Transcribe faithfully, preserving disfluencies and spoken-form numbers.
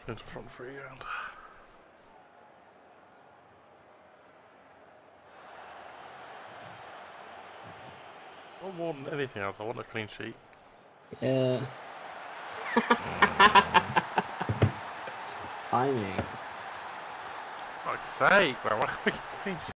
into front three and. Not more than anything else, I want a clean sheet. Yeah. Timing. Fuck's sake, man, why can't we get a clean sheet?